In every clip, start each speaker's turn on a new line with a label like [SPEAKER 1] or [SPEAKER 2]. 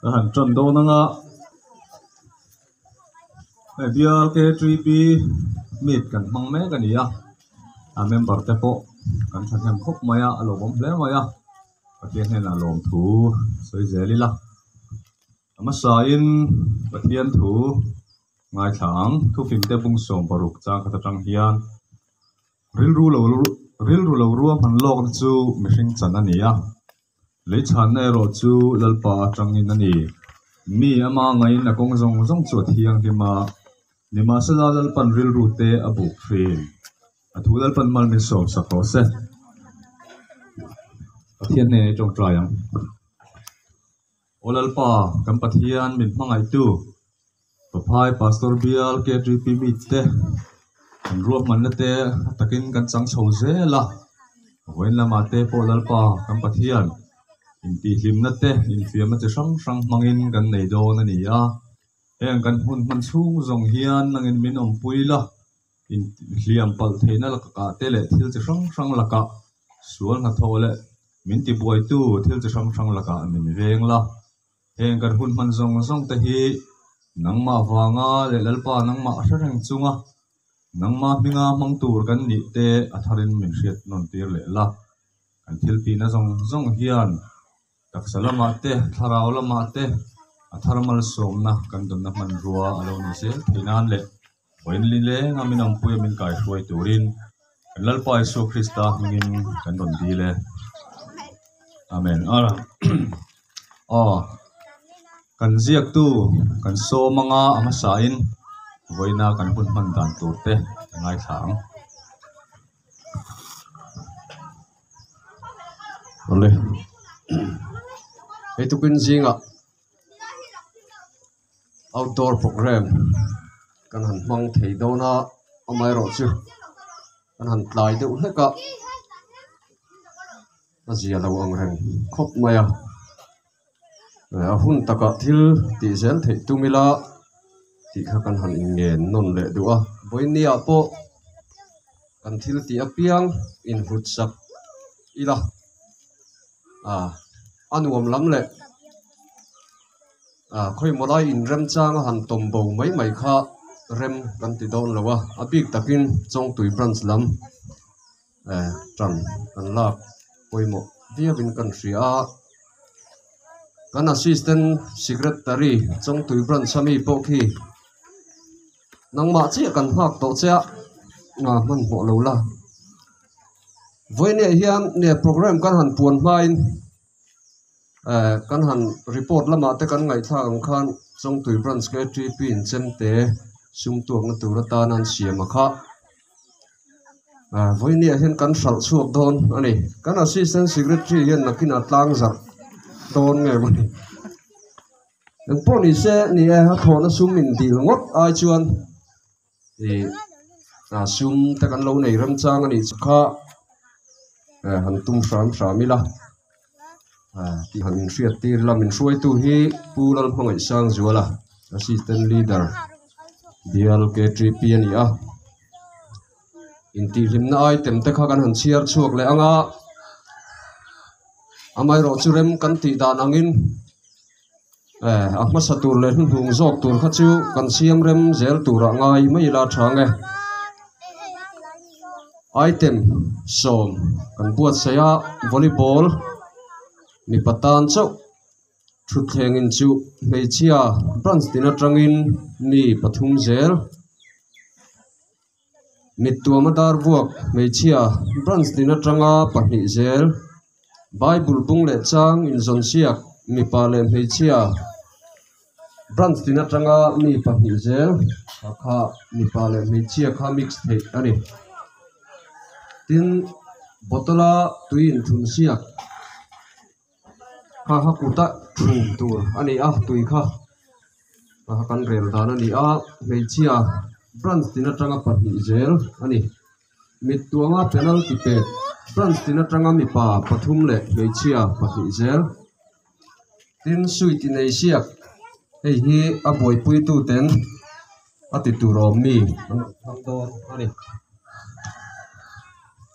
[SPEAKER 1] han tron do na nga bial ke tripi mit kan mang me kan ya a member te po kan than hem khop maya alo bom ple maya pathian hen alom thu soi zeli la ama sain pathian thu ngai thang thu phim te bung som paruk chang kha tang hian ril ru lo ruam han lok chu mihring chan ani a lấy chán này rồi chú lalpa trăng in anh mi ama ngay na kong zong chuột hiang thì mà sẽ ra lalpan ril rute abu free thu lalpan mal min som sa kose pathian ne trong trai ang olalpa kam pathian min mangai tu papai pastor bial ke tripi te an ruam man te takin kan chang chho zela hoin lama te po lalpa kam pathian in ti hlim na te in fiam na te sang mangin kan nei do na ni a heng kan hun man chung zong hian nangin min om puila in hliam pal theina la ka te le thil che sang la ka sual na thole min ti buai tu thil che sang la ka min veng la heng kan hun man zong te hi nangma wanga le lalpa nangma thareng chunga nangma minga mang tur kan ni te atharin min hriat non tir le la kan thil pi na zong hian tak salama te tharau lama te atharmal somna kan donna man ruwa alo ni se thinan le oin li le ngamin am puya min kai hruai turin kan lalpa Jesu Krista mingin kan don di le amen ala kan ziak tu kan so manga ama sain voina kan hun man dan tur te ngai thang
[SPEAKER 2] ole itu kun zinga outdoor program kan han mang thei do na amai ro chu kan han tlai de uleka azia lo ang reng khop maya hun taka thil ti zel thei tumila ti kha kan han ngen non le duwa boinia po kan thil ti apiang in hutsak ila anuam lam le khoi molai in rem chang han tombo mai kha rem kan ti don lawa abik takin chong tui branch lam tran kan la poimo dia bin kan ria kan assistant secretary chong tui branch sami po khi nangma chi kan hak to cha nga man ho lo la voine hian ne program kan han puan main kan han report lama te kan ngai thang khan chong tui branch ke TP in chen te sum tuak na turata nan siama kha voine hian kan sal chuak don ani kan assistant secretary hian nakina tlang zar don nge mani ang poni se ni ha thona sum min dil ngot ai chuan sum te kan lo nei ram chang ani kha han tum samila ti han hriat tir la min hruai tu hi pulal hmangai sang zuala assistant leader bial ke tripi ani a in ti limna item te kha kan han chiar chuak le anga amai ro chu rem kan ti dan angin ahma satur le hung zok tur kha chu kan siam rem zel tura ngai mai la thange item som kan buat saya volleyball ni patan chau thut thleng in chu meichia branch tina tangin ni pathum zel mittuama dar buak meichia branch tina tanga pahni zel bible bung le chang in zon siak mi pa le meichia branch tina tanga mi pahni zel kha mi pa le meichia kha mix thei ani tin botola tuin thun siak kha kuta tur ani tui kha kan rel dan ani meichia branch tina tanga pahni zel ani mittuanga penalty pe branch tina tanga mi pa pathum le meichia pahni zel tin suit nei siak hei hi a boi pui tu ten ati turom mi thang do ani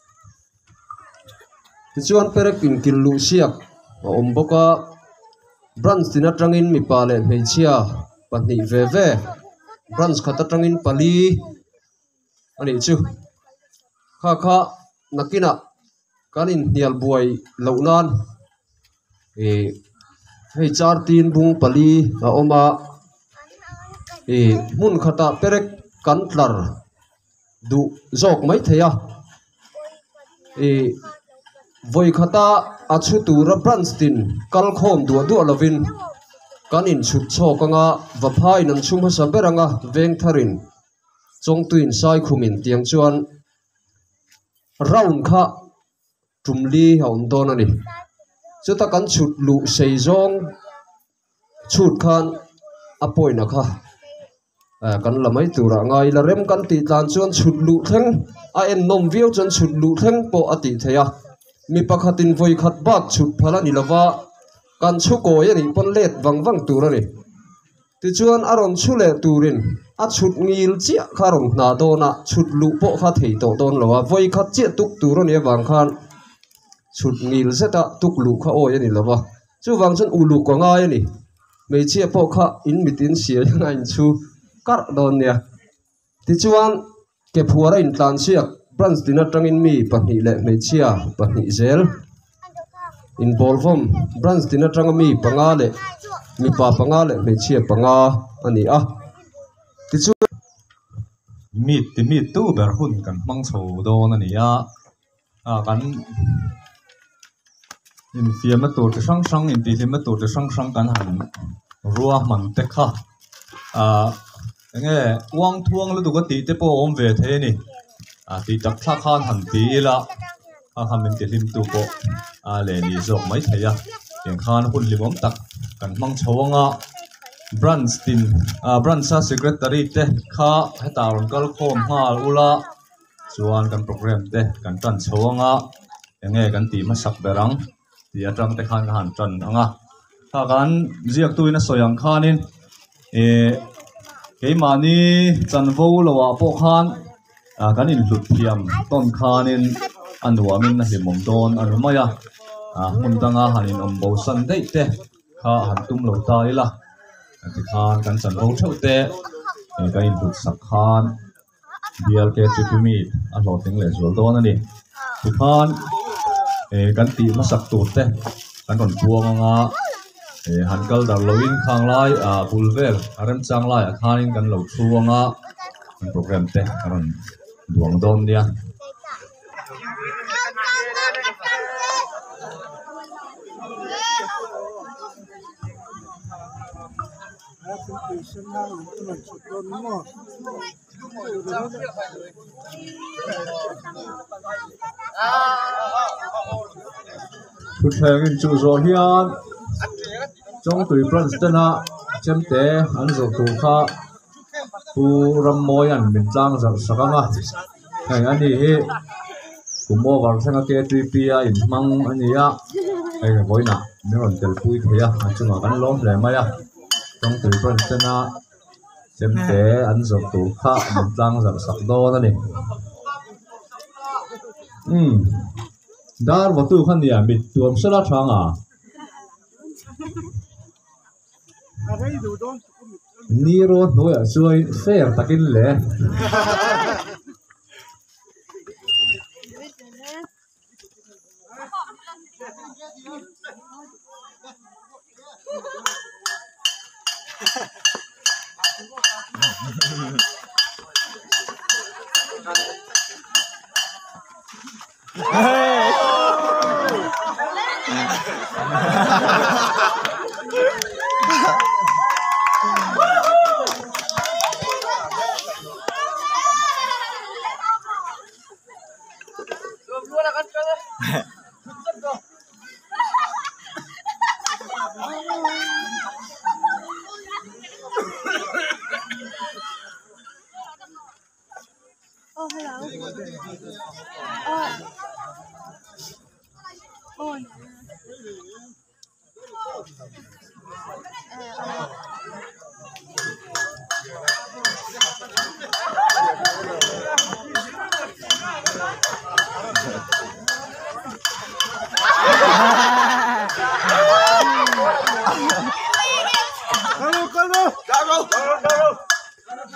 [SPEAKER 2] ti chuan perek in killu siak omboka branch tina tangin mi pa le hmeichhia pahnih ve ve branch khata tangin pali ani chu kha nakina kanin hnial buai lo nan hei char tin bung pali a oma mun khata perek kan tlar du jok mai theya voi khata achu tura branch tin kal khom du lovin kanin chut chokanga vaphai nan chum ha saberanga veng tharin chong tuin sai khumin tiang chuan round kha tumli haum don ani chuta kan chut lu sei zong chut khan apoi na kha kan lamai tura ngai la rem kan ti tlan chuan chut lu thleng a en nom viau chuan chut lu thleng po ati theya mi pakhatin voi khat bak chut phala ni lawa kan chu ko yani pon let wang tura ni ti chuan aron chule turin a chut ngil chia kharon na dona chut lu po kha thei to don lawa voi khat chia tuk tura ni wang khan chut ngil zeta tuk lu kha o yani lawa chu wang chun ulu ko nga yani mei chia po kha in mitin sia ngai chu kar don nia ti chuan ke phuara in tlan chiak branch tina tangin mi pahnih le hmeichhia pahnih zel in bolvom branch tina tanga mi panga le mi pa panga le hmeichhia panga ani a ti chu
[SPEAKER 1] meet tu ber hun kan mang chho don ani a kan in fiam tu te sang in ti lim tu te sang kan han ruwa man te kha nghe wang thuang lu tu ko ti te po om ve the ni ti tak thla khan han ti la han min te lim tu po le ni zok mai thaya eng khan hun limom tak kan mang chawanga branch tin branch secretary te kha hetaron kal khom hal ula chuan kan program te kan tan chawanga enge kan ti ma sak berang ti atang te khan han tan anga kha kan ziak tuina soyang khanin cái mà ni chân vô là bộ khan cái này lụt thiam tôn khanin anh hoa min là hiểm mong tôn anh mà ya muốn tăng hanin bầu sân đấy te kha han tum lâu tai la thì khan kan chân vô chau te cái lụt sắc khan bial ke chụp mi anh lo tiếng lệ rồi tôn anh đi thì khan kan ti mà sắc tụt te kan còn buông han kal dar loin khang lai bulvel aram chang lai khanin kan lo chuanga program te kan duang don dia thu thang in chu zo hian trong tuổi branch tên à chém té ăn dầu tù kha tu ram môi ăn mình trang giặc sắc nga ngày anh đi cũng mua vào sang cái tripia in mang anh đi á ngày cái bối nè nếu còn tiền phui thế à anh chung là gắn lom lại mày à trong tuổi branch tên à chém té ăn dầu tù kha mình trang giặc sắc đó nè dar vào tu khăn gì à mình tuồng sẽ là trang à Niro nói ở xuôi fair takin lệ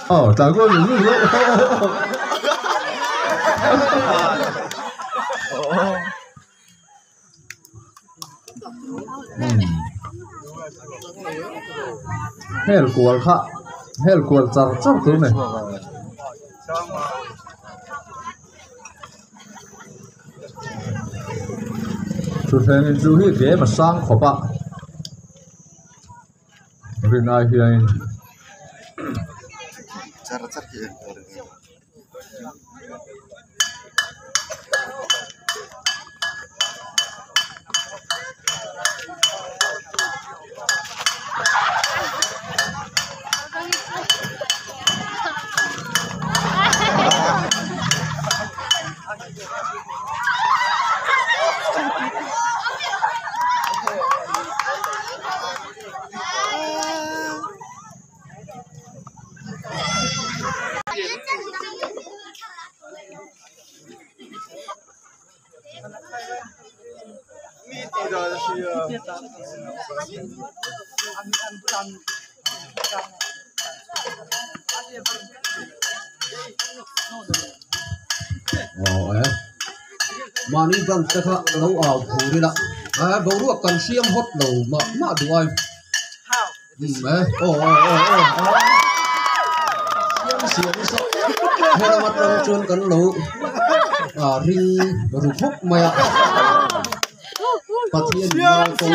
[SPEAKER 1] Chả có những cái hell cuốn khá hell cuốn chặt chặt thứ này chủ thể nên chú hi ghế mà sang khó bạc riêng ai hiền mà đi gần sẽ khác lâu ảo phù đi lắm bầu ruột cần xiêm hốt đầu mà đủ ai xiêm xiêm sao hay là mặt trăng trơn cần lâu ring rụp hút mày phát hiện bao câu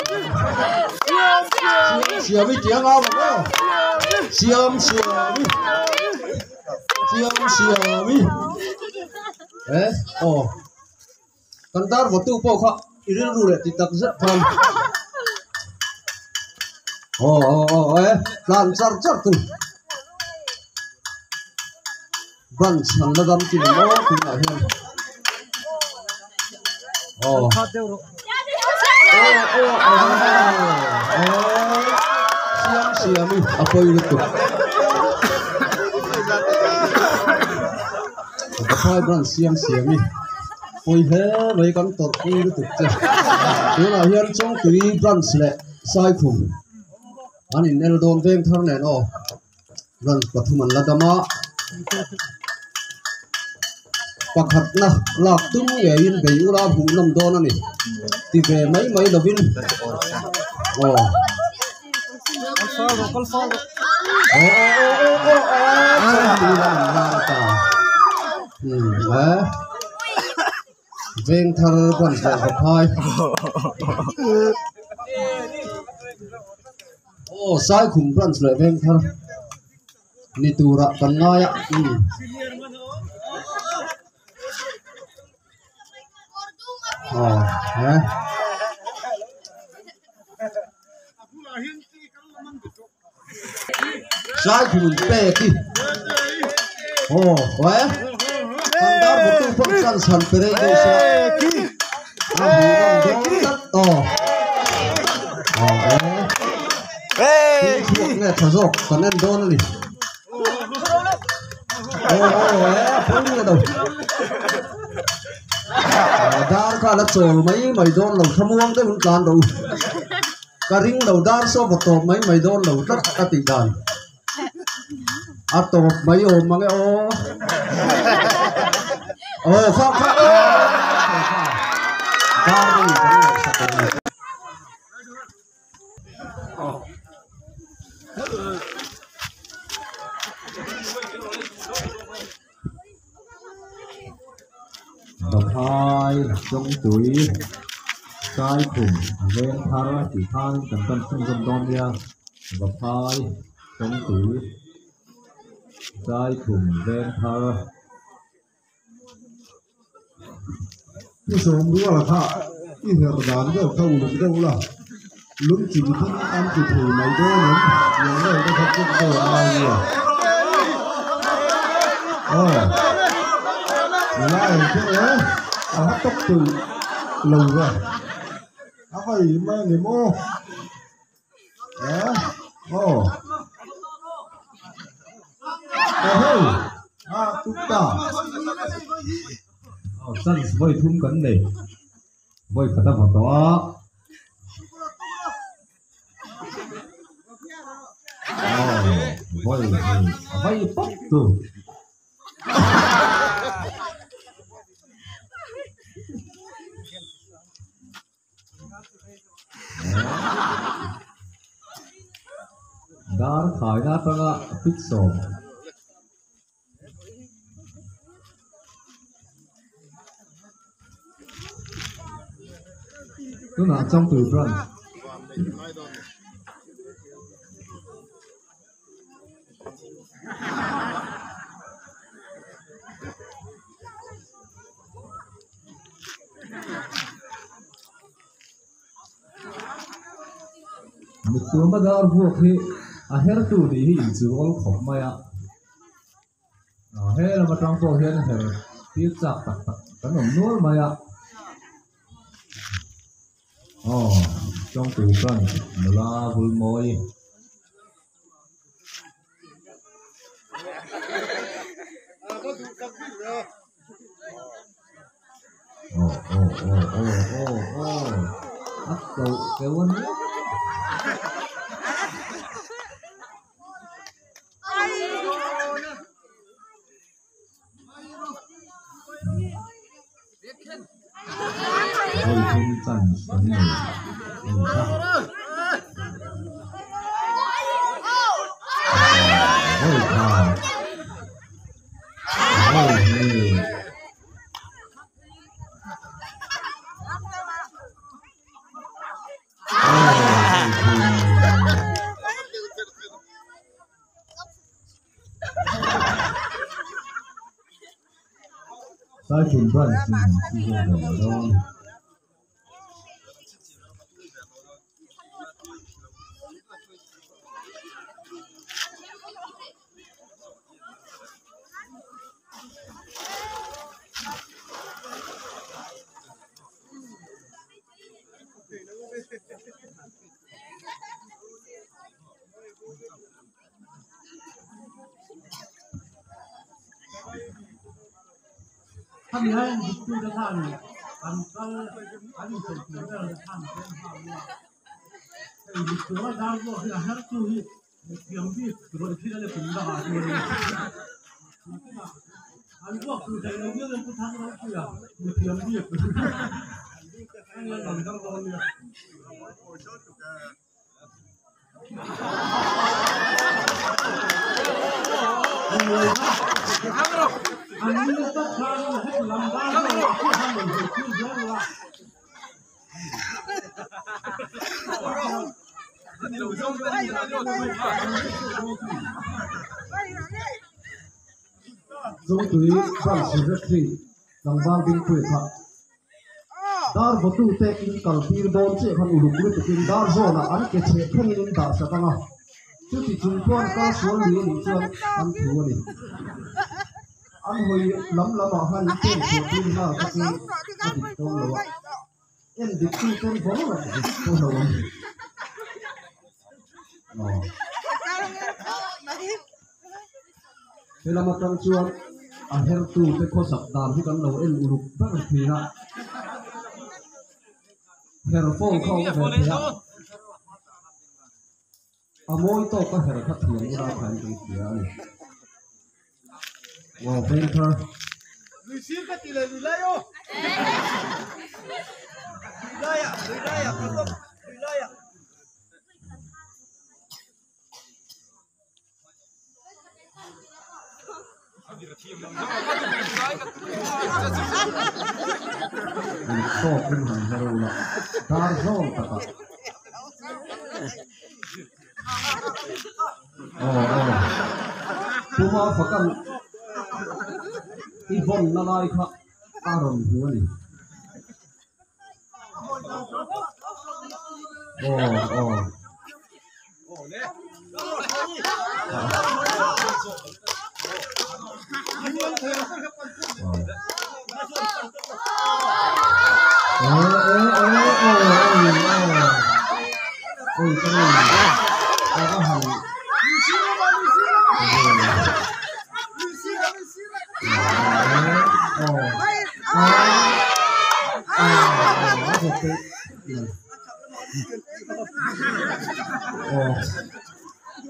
[SPEAKER 1] xiêm với tiếng ao mà xiêm con ta vào tu bao khóc irin rule thì tập rất phần làm chặt tu ban sản là làm gì nó cũng là hiền xiêm đi apa itu tuh apa ban xiêm đi ôi thế mấy con tọt đi nó tục chứ thế là hiện trong cái branch lệ sai khủng anh in eldon veng thằng này nó branch bắt mình là đama pakat na lạc tung ye in về ula bu nam don anh thì về mấy đầu vin veng thar ban sa phai sai khum ban sa veng thar ni tura kan nga ya sai khum pe ti Tandar betul pengsan san perei dosa. Nè thở dọc còn ăn đôn đi. Phun lên đầu. Dar cả là chờ mấy đôn đầu tham uống tới một đàn đầu. Cả ring đầu dar so một tổ mấy đôn đầu rất là tình đàn. Atau mấy ôm mang không độc hai trong túi cái khủng lên thar chỉ than cần cần sinh dần đòn nha độc hai trong túi cái khủng lên thar cái số đua là thà cái hở đàn cái câu lục đâu là lúng chỉ thân ăn chỉ thử mấy đôi nữa những người có thật rất nhiều ai nhiều lại cái đấy hát tóc từ lâu rồi phải mà người mô chúng ta sẵn với thun cấn này với cả ta vào đó Vai tóc tu. Dar khai na tanga pizza. Tu na trong từ brand. Một tuần bắt đầu vuông thì hết tu đi thì chỉ có khom maya hết là mà trong phố hiện hết tiếp chắc tắc tắc cái nó nuốt maya trong tủ phần là vui môi ắt cầu kéo anh không chặn sân này sai chùm brand xin rồi
[SPEAKER 3] ท่านให้ผู้จะท่านอันก็อันนี้เป็นตัวเราท่านเป็นท่านเนี่ยไอ้ตัวดาวก็คือหาตัวที่ยังมีตัวที่เราเป็นดาวตัวนี้อันก็คือใจเราเนี่ยเราพูดทางเราคืออ่ะมียังมีอันนี้เราต้องการเนี่ยอันนี้ต้องการให้ลำบากเลยที่ทำให้คุณเยอะละ
[SPEAKER 1] Dũng túy bằng sự rất thị đồng vang bình quyền thật dar vô tu tê in cầu pir đôn chế khăn ulu kuru tu pin dar zo na an ke che khan in ta sa tanga tu ti chung chuan ka suan li ni chuan an thu ni an hoi lam lam a han chen chu pin na ka ki a di to lo en di tu ten bo na di to lo thế là một trong chuan a her tu te kho sak dan hi kan lo en ulu ba ni na her phong khâu her thia a moi to ka her kha thiam ura khan ti tia ni wow painter
[SPEAKER 3] Lucia ka tila lulayo lulaya kato lulaya
[SPEAKER 1] to pin han herula dar zon taka kuma fakan ibon na lai kha aron huani ôi cái này có hàng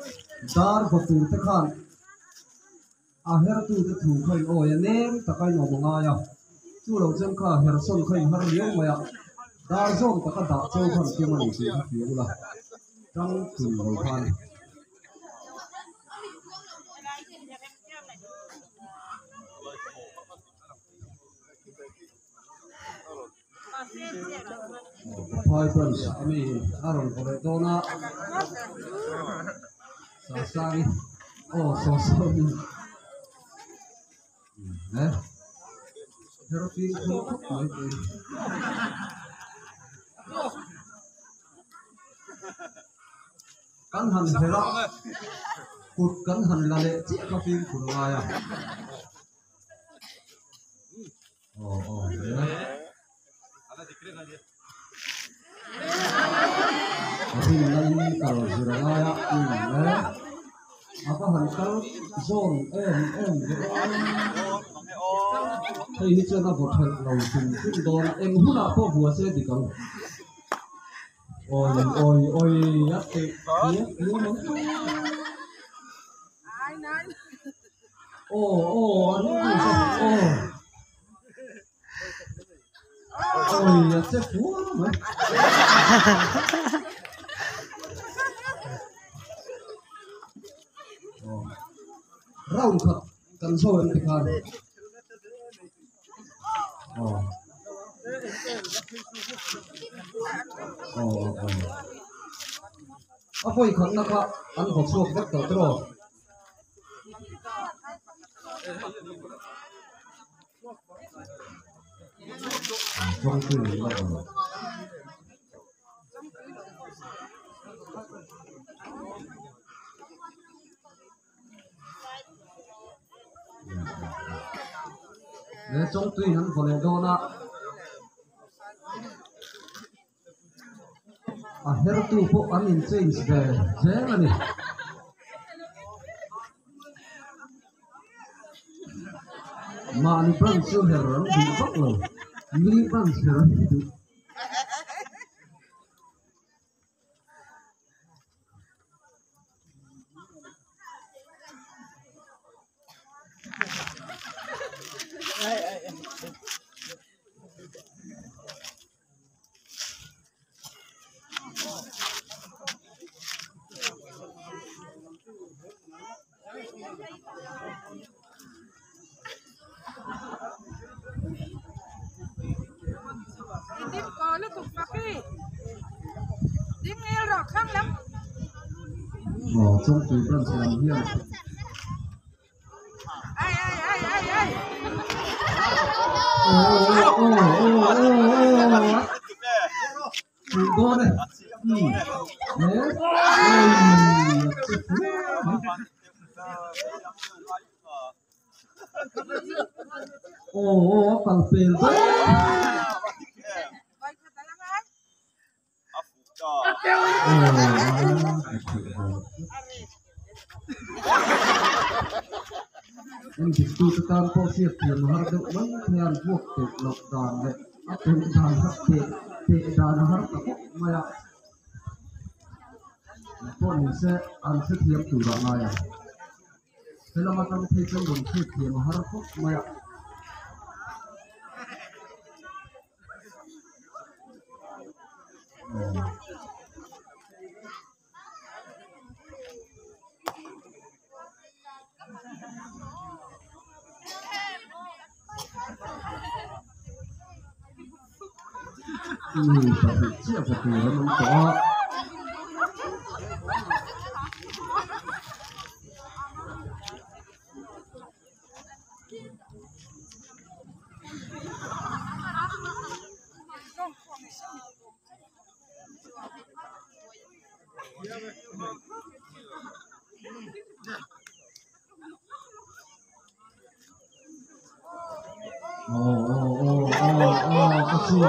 [SPEAKER 2] dar batu te khan a her tu te thu khai o ya nem takai no manga ya chu lo chen kha her son khai har liang ma ya dar zong taka da chau khan ke mani ti ti ula tang tu lo khan phai pun ami aron kore dona sasai oh sosai therapy ko mai te kan han hera kut kan han la le chi ka pin ku la ya oh Tapi lain kalau Surabaya ini, apa hankal zon ini cina hotel langsung don hula apa buat saya di kau oi ya ini ya cek buat round cut kan so yang dikhan apa ikan nak an boxok dak tro trong tu ni lah le trong tu han phone dona a her tu po an in change be ani ma ni pan su her ran di bak lo ni pan su di trong túi bên sẽ làm hiên đây bằng tiền anh chỉ tu tan po siết tiền har được mấy thằng buộc được lọc đàn đấy anh đàn hấp thì đàn har tập mày po mình sẽ ăn sẽ thiêm chủ đạo này thế là mà tăng thêm trong đồng thiêm thiêm har phúc mày tapi siapa tuh yang mentok kecil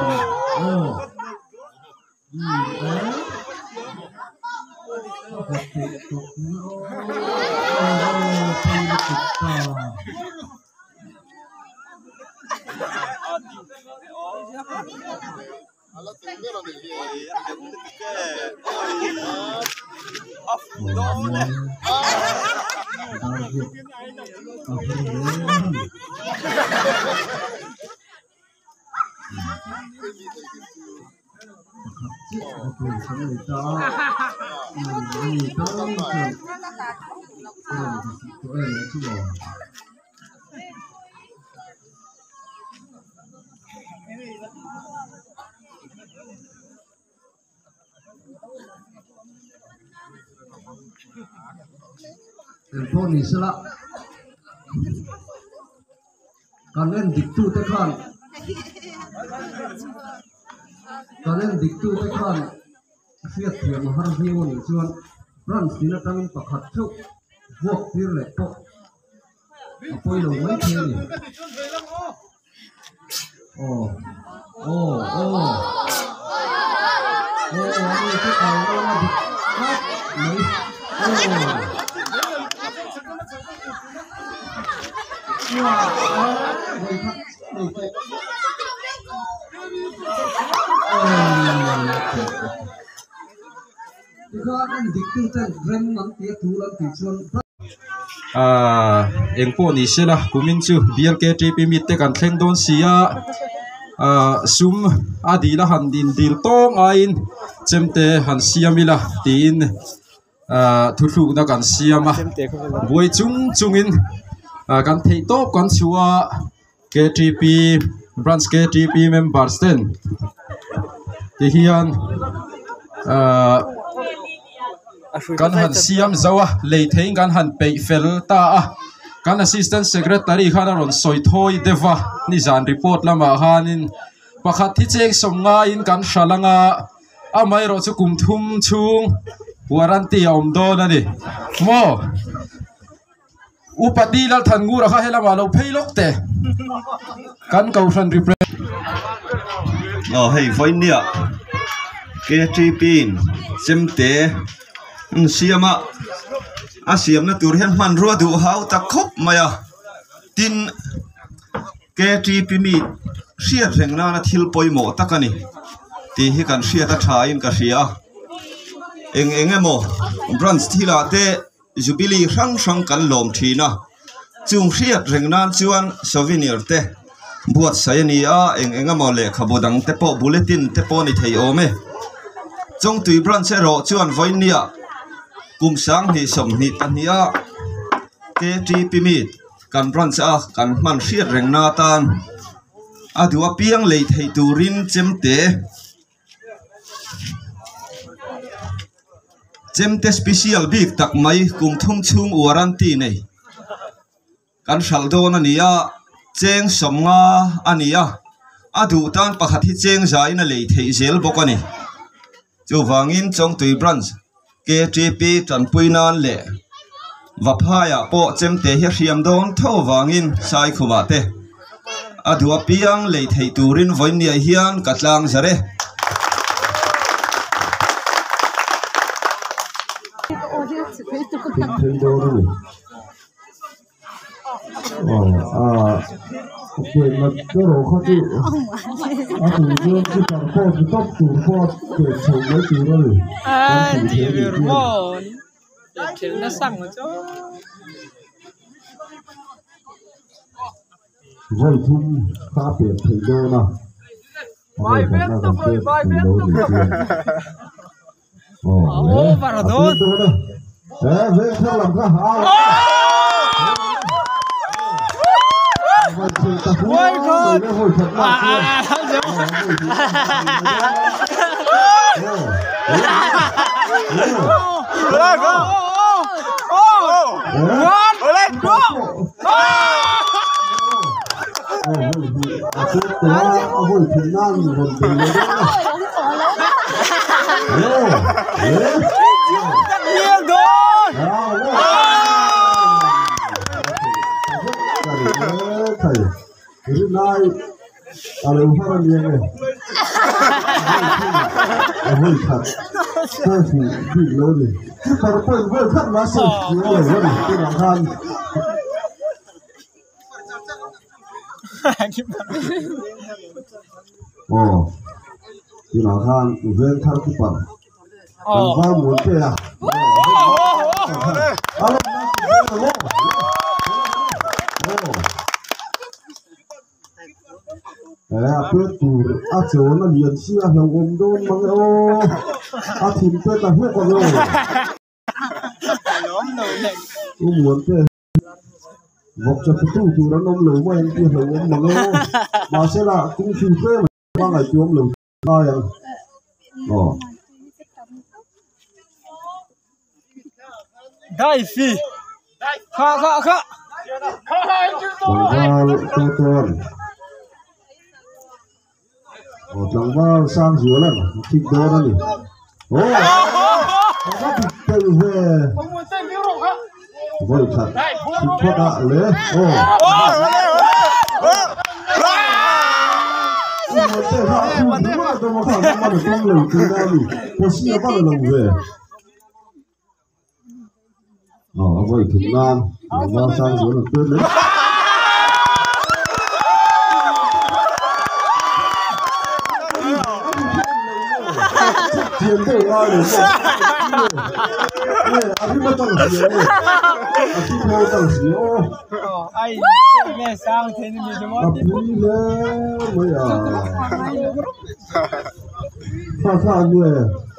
[SPEAKER 2] Pho ni sala kalen diktu te khan fiat thiam har hiun chuan France dina tangin pakhat thu vok tir le po apoi lo mai the ni ani te kai na dik mai
[SPEAKER 4] eng po ni sela kumin chu BLKTP mit te kan thleng don sia sum adila han din dil tong ain chemte han siamila tin thulu na kan siama boi chungin kan thei top kan chua KTP branch KTP members ten ti hian kan han siam zawa lei thein kan han pe fel ta kan assistant secretary khana ron soi thoi deva ni zan report lama hanin pakhat thi chek somnga in kan shalanga amai ro chu kum thum chung warranty om don ani mo upati lal than ngu ra kha hela ma lo pheilok te kan kau san represent
[SPEAKER 5] hey voi nia KTP semte siama siam na tur hian man ro du hau ta khop maya tin KTP mi ria reng na thil poimo takani ti hi kan ria ta tha in ka ria emo branch thila te jubilee rang kan lom thina chung ria reng na chuan souvenir te buat sayania emo le khabodang te po bulletin te po ni thei ome chong tui branch ro chuan voinia kum sang ni som ni tania KTP mi kan branch kan man ria reng na tan adua piang lei thei turin chemte special big tak mai kum thum chung warranty nei kan saldon ania cheng somnga ania adu tan pakhat hi cheng zaina lei thei zel bokani chu wangin chong tui branch KTP tan puinan le vaphaya po chemte hi riam don tho wangin sai khuma te adua piang lei thei turin voinia hian katlang zare
[SPEAKER 2] okay mà cái đồ khó chịu thường cái thằng phô thì tóc từ phô để chồng mấy chú đó
[SPEAKER 6] thì vừa mòn để nó sang một chỗ
[SPEAKER 2] rồi thun pha biệt thì đô nào bài viết tôi rồi bài viết tôi
[SPEAKER 6] vào rồi
[SPEAKER 2] đấy về theo làm cái hào
[SPEAKER 6] ôi con
[SPEAKER 2] Cái này là lâu hơn nhiều này, hơi thật, tôi thì bị lâu rồi, còn tôi hơi thật mà sụp nhiều rồi, tôi làm than.
[SPEAKER 7] thì nó than ven thar cái phần bằng vào muốn thế à Apel tur acho na lian si a hlau om don mang o a thim pe ta hu ko lo muốn thế vọc cho cái tu nó nông lẩu mà em kia lẩu om mang o mà sẽ là cũng chịu phê mà ba ngày chuông lẩu ai à
[SPEAKER 6] Đại phi khá
[SPEAKER 7] còn vào chẳng vào sang dưới lần thịt đó đó nhỉ nó thịt từ về vậy thật thịt thoát đã lấy vậy thịt ngon vào sang dưới lần tuyết đấy tiền để lo được rồi, anh biết tao là gì đấy, anh biết tao là gì ô,
[SPEAKER 6] ai nghe sang thế nên mình mới
[SPEAKER 7] anh biết đấy mới à, sao như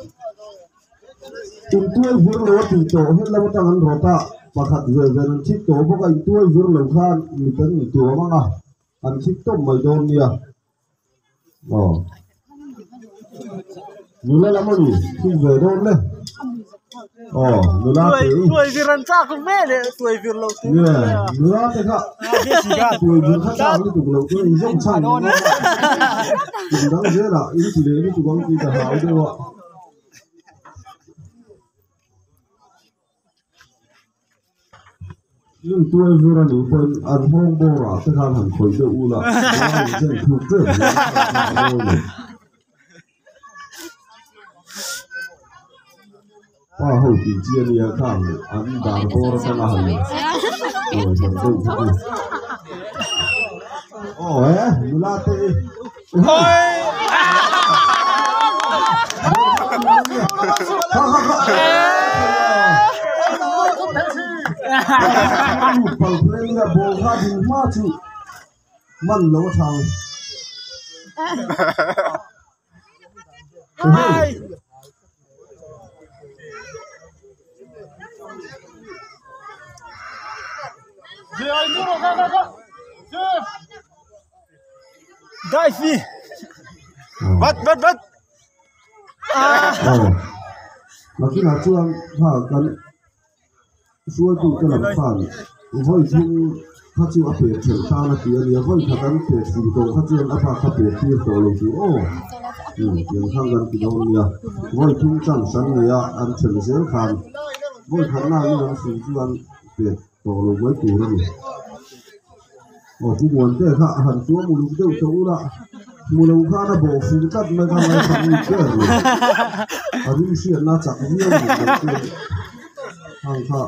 [SPEAKER 7] chúng tôi vừa nói từ chỗ hết là một thằng ăn rau ta, mà khát rồi về ăn chích tổ, bốc anh tôi vừa làm khan, mình tên mình tổ mà ăn chích tôm mày đôn đi à, người làm gì thì về đôn đấy người làm thế
[SPEAKER 6] tuổi việc làm cha không mẹ đấy tuổi việc lâu thế
[SPEAKER 7] người làm thế cả tuổi việc khác sao đi tụi lâu cái giống sang thì đó dễ là ý chỉ để tụi con đi cả háo thôi ạ nhưng tôi vừa là những con ăn hoang bò rả tất cả hẳn khỏi đậu là nó sẽ thuộc rất là hậu kỳ chia nia khang ăn đàn bò ra là hẳn rồi thằng tôi thôi người la tê bằng lên là bồ ha thì ma chịu mặn lỗ thằng
[SPEAKER 6] Đại phi bắt
[SPEAKER 7] mà khi nào chưa thả cắn xuôi tụ cái làm phản với chung phát triển áp lực chuyển ta là tiền nhiều với thật ăn tiền sử dụng phát triển áp lực phát triển tiền tổ lực chú tiền khang gần từ đâu nhiều với chung chẳng sẵn người ăn chuyển dễ phản với khả năng như là sử dụng tiền tổ lực với tụ đó cũng muốn thế hạ hẳn chúa một lúc tiêu chỗ là một lúc khác là bộ phim cắt mấy thằng này không được cái rồi ở những chuyện nó chẳng nhiều một cái hàng khác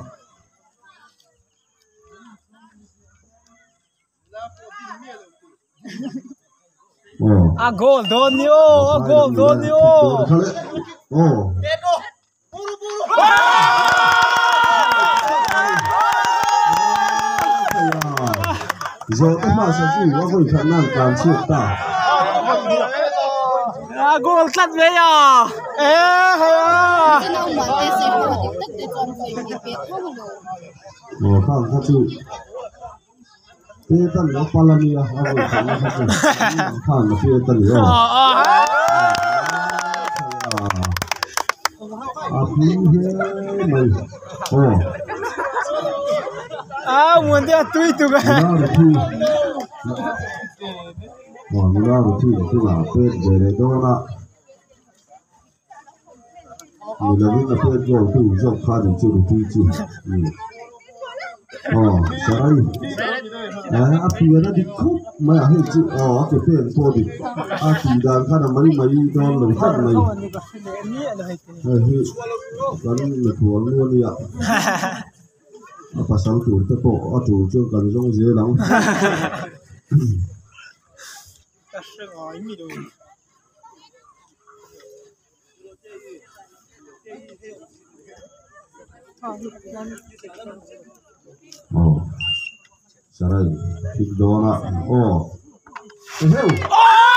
[SPEAKER 6] gol donio
[SPEAKER 7] rồi các bạn sẽ chỉ có khả năng cảm xúc ta
[SPEAKER 6] gol cắt về à
[SPEAKER 7] không có chịu thế tận nó Palamia không có khả năng không là thế tận rồi mày
[SPEAKER 6] muốn đi tui tụi cái
[SPEAKER 7] người ta được thi là tên để đó là người ta biết là tên rồi thì dòng khai để chưa được thi chưa sao đây áp phía nó đi khúc mà hết chữ cái tên thôi thì chỉ đang khai là mấy đòn lồng sắt này cái là thua luôn đi ạ apa sang tur te po atu chu kan jong je lang sarai kick dona hey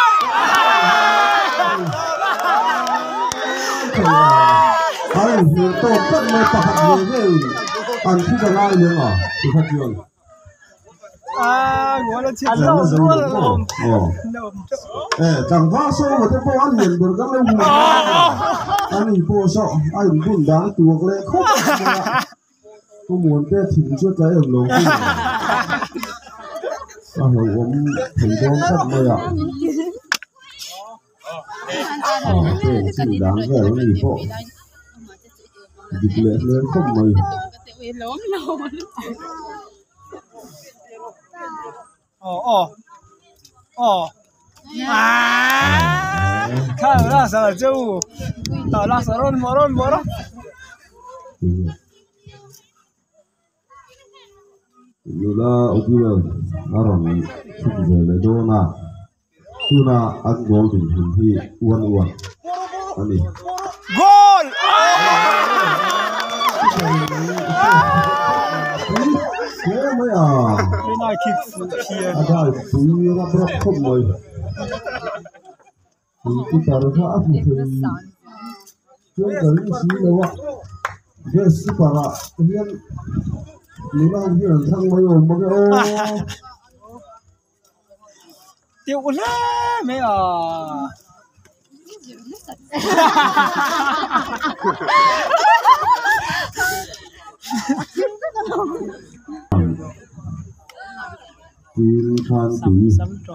[SPEAKER 7] ai hiểu to cất mày tập học gì vậy ăn khi còn ai nữa à thì phát triển
[SPEAKER 6] gọi là chết lâu luôn
[SPEAKER 7] chẳng vã sâu mà cái bộ ăn liền được các lâu anh đi bộ sợ anh buồn đáng tuộc lệ khóc tôi muốn cái thịt chưa cháy ở lồng kia hiểu ông thành công cất mày ạ cái gì đáng ghê nó đi bộ dịch lệ lên không mày
[SPEAKER 6] 看那啥就到那啥了，没了。
[SPEAKER 7] Lula Odila Aram Sukzele Dona Tuna at Golden Hinti 1-1 Ani
[SPEAKER 6] Goal!
[SPEAKER 7] Kaya maya
[SPEAKER 6] Penalty kick here.
[SPEAKER 7] Ada Puyi Rabrak Komoy Hinti Taraka Afifi Kaya galing sila Yes para Yan Lula Odila Thang mayo Mga
[SPEAKER 6] Tiêu quá mấy à.
[SPEAKER 7] Tin Khan Tui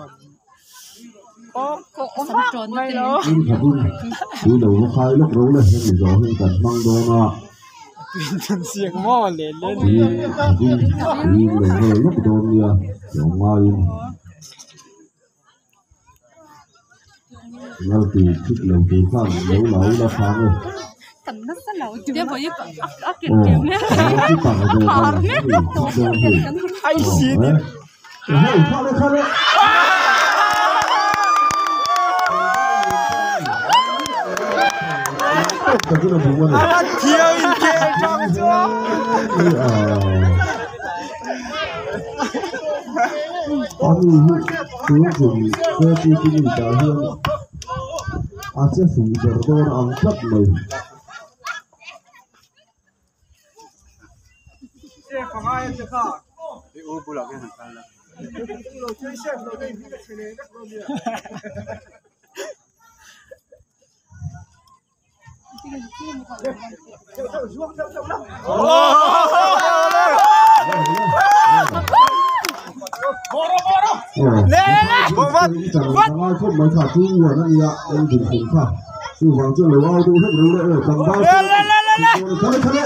[SPEAKER 6] Sắm tròn ngay đó.
[SPEAKER 7] Tin Khan Tui đầu nó khai lúc rấu lên thì rõ hơn cảnh mang đồ nọ
[SPEAKER 6] Tin xiềng mò lên.
[SPEAKER 7] Tin đầu nó lúc đồ nha Giống mai Nó thì thích đầu tư Khan đấu là phá rồi
[SPEAKER 8] Tầm nó sẽ nấu chừng nó ấp
[SPEAKER 7] Cái bằng rồi Hòn
[SPEAKER 6] Ai xịt
[SPEAKER 7] Khá đấy
[SPEAKER 6] Thiếu in kia trong chỗ.
[SPEAKER 7] Anh sử dụng cơ chế kinh nghiệm đại hiện anh sẽ phụ trợ tôi ăn chất mình Chẳng ai không mấy thả chú nguồn anh ạ em đừng khủng khả chú hoàng chưa lấy ao tôi hết rồi đấy ở chẳng bao khá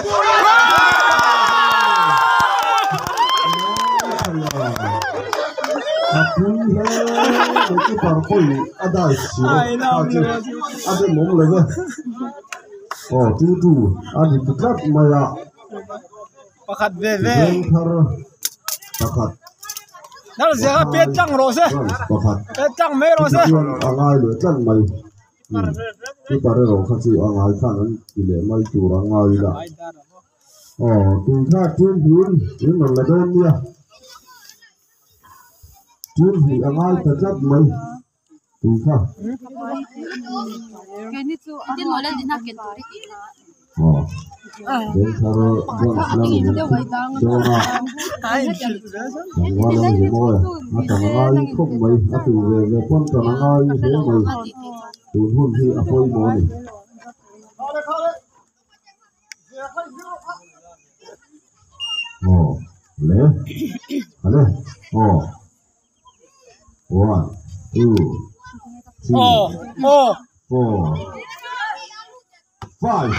[SPEAKER 7] Aku itu parpoi ada sih. Ada mau lagi. Oh tu ada dekat maya.
[SPEAKER 6] Pakat bebe.
[SPEAKER 7] Bentar pakat.
[SPEAKER 6] Nal siapa pecang rose?
[SPEAKER 7] Pakat.
[SPEAKER 6] Pecang me rose.
[SPEAKER 7] Angai le cang mai. Kita rero kasi angai kanan ile mai turang angai la. Oh tu tak tu bun ini naladan dia. Chú thì ai ta chắc mấy đúng không?
[SPEAKER 8] Cái này chú anh nói lên đến nào kiện tuổi thì
[SPEAKER 7] đến sau đó bọn làm gì cho nó qua làm gì thôi mà chẳng ai không mấy à từ về con chẳng ai như thế mày từ hôn thì à phơi mồi này lẽ hả 1, 2, 3, 4, 5.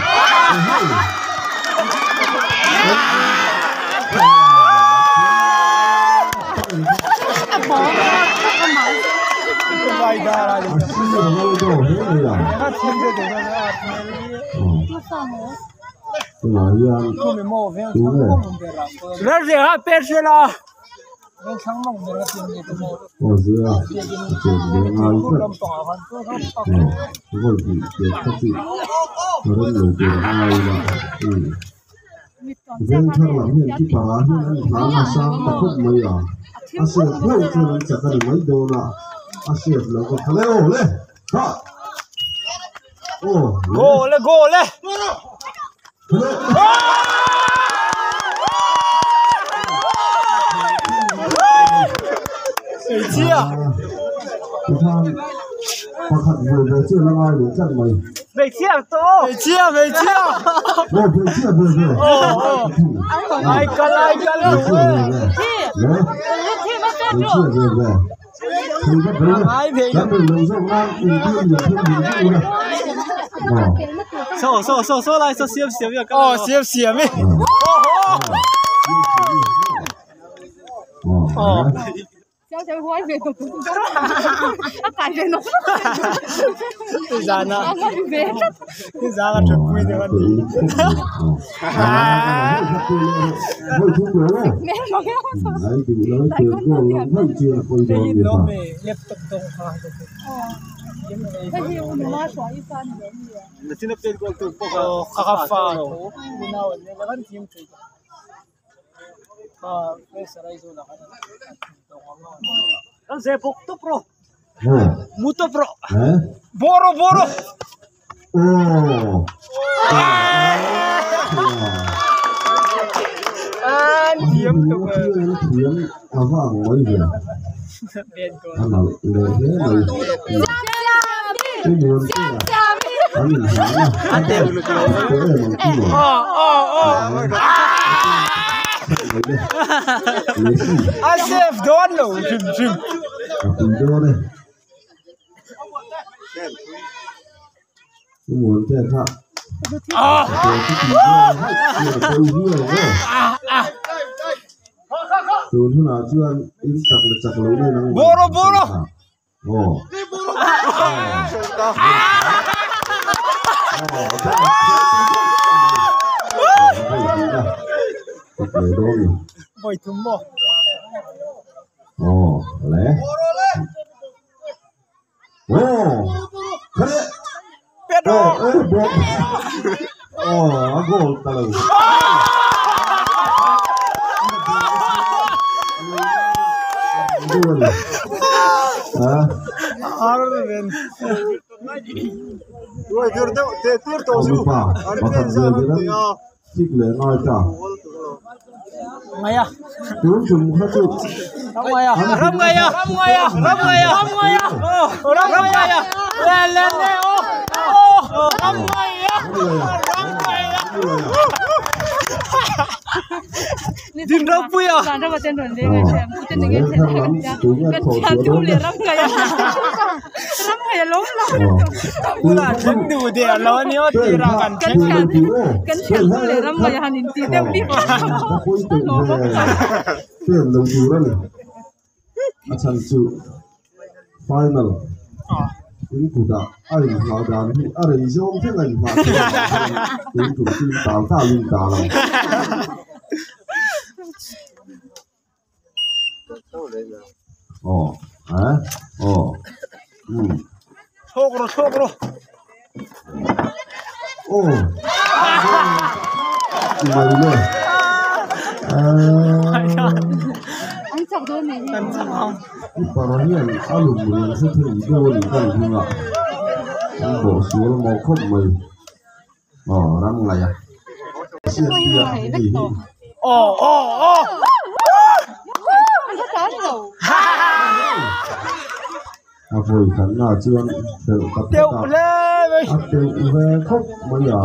[SPEAKER 7] Ồ dưa, chuyện để ngay thật. Rồi thì chuyện thật sự nó rất nhiều chuyện ngay là Then thằng làm hiện khi bà hiện anh thả mà sang ta khóc mấy à sẽ không cho nên chắc là mấy đồ nè sẽ là có thằng ô lên ha ô
[SPEAKER 6] Go le.谁接啊？
[SPEAKER 7] Thằng bà khẩn vừa về chưa nó ai đến chắc mày
[SPEAKER 6] 没接到。没接。
[SPEAKER 7] về chưa về
[SPEAKER 6] 来个来个了。
[SPEAKER 7] thì bắt đầu dám được lồng rộng ngang cùng tiên nhiều thêm nhiều chút nữa
[SPEAKER 6] 收来收写呀。哦，写没。
[SPEAKER 8] 小花别动，感觉弄。
[SPEAKER 6] 为啥呢？为啥了？这贵的问题。
[SPEAKER 7] hơi thú nữa đấy thì nói chuyện của nó hơi chưa là quay đầu gì mà
[SPEAKER 8] 他是我妈说一番的。
[SPEAKER 6] 那现在别个都不好哈发了，那我那个问题没解决。为啥来说那个？那谁不都 pro？ muito pro。Boro。
[SPEAKER 7] Diếm à vâng mấy giờ anh nào để thế này cái buồn chứ là anh nhìn sáng anh đều được thế là một cái buồn
[SPEAKER 6] anh chef đón đâu chim
[SPEAKER 7] cùng đô đây cái buồn thế khác từ hôm nào chưa ăn in chặt lâu đây nó
[SPEAKER 6] boro vội thùng bò
[SPEAKER 7] lẽ
[SPEAKER 6] Pedro
[SPEAKER 7] gol tahu
[SPEAKER 6] Ngaya.
[SPEAKER 7] Turun jumpa tu.
[SPEAKER 6] Ngaya. Ram ngaya. Le. Ram ngaya. Din đâu bui à?
[SPEAKER 8] Làm ra mà tên đồn lên xem, tên đồn lên xem. Cái chán thu liền ram ngaya lốm lắm.
[SPEAKER 6] Là chân đủ để lo nhớ thì ra cần
[SPEAKER 8] cái chán thu liền ram ngaya hành tí đem đi.
[SPEAKER 7] Film đầu chú đó này, chân chú final. Những cụ đã ai vào đàn thì ai giống thế này mà những cụ tin tạo ta linh tạo lắm.
[SPEAKER 6] Sogro.
[SPEAKER 7] Mày nữa.
[SPEAKER 8] Anh chọc thôi này.
[SPEAKER 7] Bà nói hiện alum mình sẽ thử kêu đi cái gì ngạ. Anh bỏ xuống màu khóc mày. Răng này à. Xuyên kia gì.
[SPEAKER 8] Anh có chán đâu.
[SPEAKER 7] Vui khánh là chưa tự tập
[SPEAKER 6] Tiêu lên.
[SPEAKER 7] Tiêu về khóc mày à.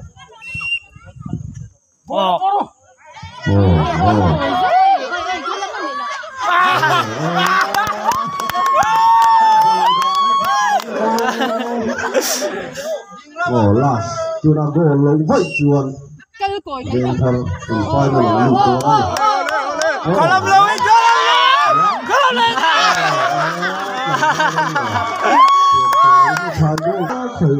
[SPEAKER 7] Last chưa đang có lâu vậy chuồn bên thằng cùng coi mà là lụt đó
[SPEAKER 6] có làm lâu ấy có làm lên
[SPEAKER 7] phan đó thầy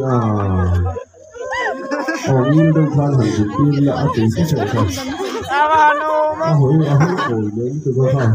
[SPEAKER 7] như đâu phan hẳn được tin là tính sẽ trở thành hồi đến từ bao giờ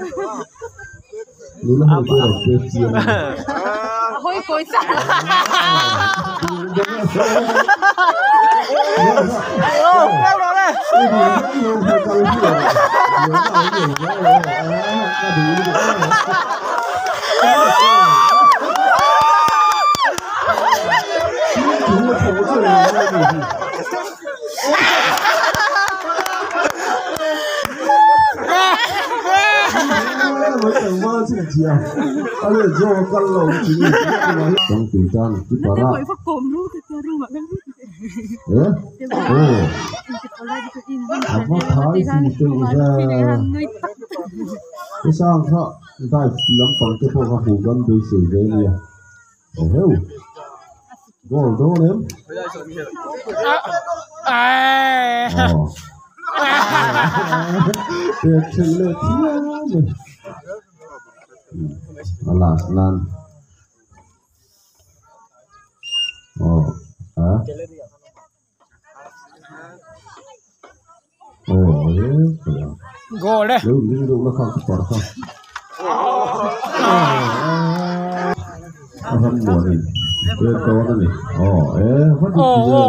[SPEAKER 7] nếu nó hơi tôi là tuyệt chiên
[SPEAKER 8] Hôi cối xả.
[SPEAKER 7] trong tình trạng cái bà ra
[SPEAKER 8] phát cồm luôn cái ru mà đang
[SPEAKER 7] apa thái gì từ ra cái sang thọ đại lắm còn cái bộ học phụ gần đối xử với này hiểu gol đó em được chơi lên thiên alas lan
[SPEAKER 6] Gol đấy.
[SPEAKER 7] Lu nó không có không. Không buồn đi. Cái to đó này. Phát đi rồi.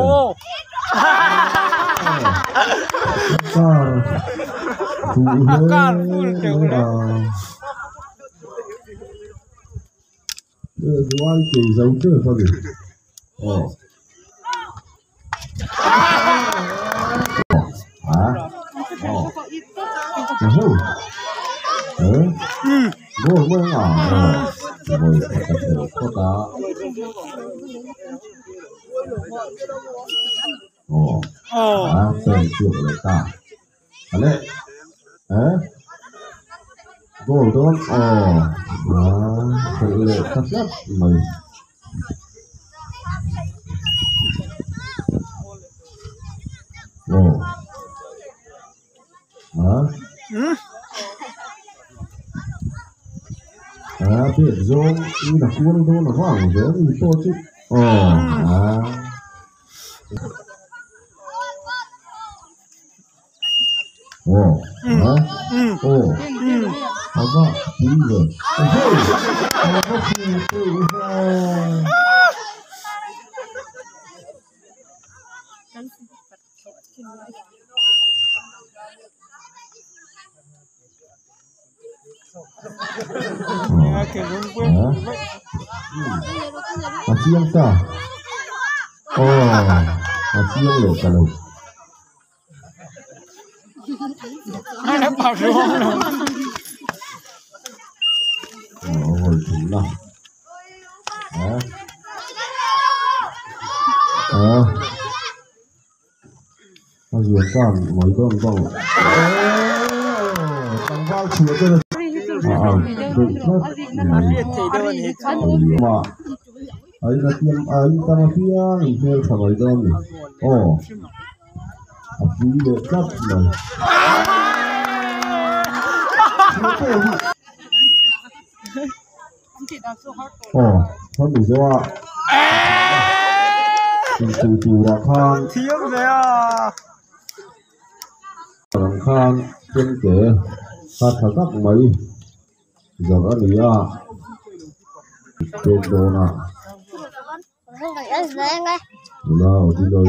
[SPEAKER 7] Ngoài kiểu giống chưa con gì. Gol mới ngỏ rồi có đá xem chuyện lại ta đấy gol đó sự lệ thật rất mày biết rồi như là cuốn đâu là hoảng rồi thì tôi chứ Apa? Ini masih yang sah. Masih yang loh kalau.
[SPEAKER 6] Ada paruh.
[SPEAKER 7] Hồi chúng nào. Nó vừa con mấy con con. Tăng vào chùa cho nó. Được hết. Mà ấy là tiêm ấy tăng phiên theo thằng ấy đâu nhỉ? Phí để cắt này. Thôi mình sẽ từ là khang
[SPEAKER 6] thiếu rồi à
[SPEAKER 7] làm khang trên kệ ta thở các mấy giờ ở đây trên đồ nào nào đi rồi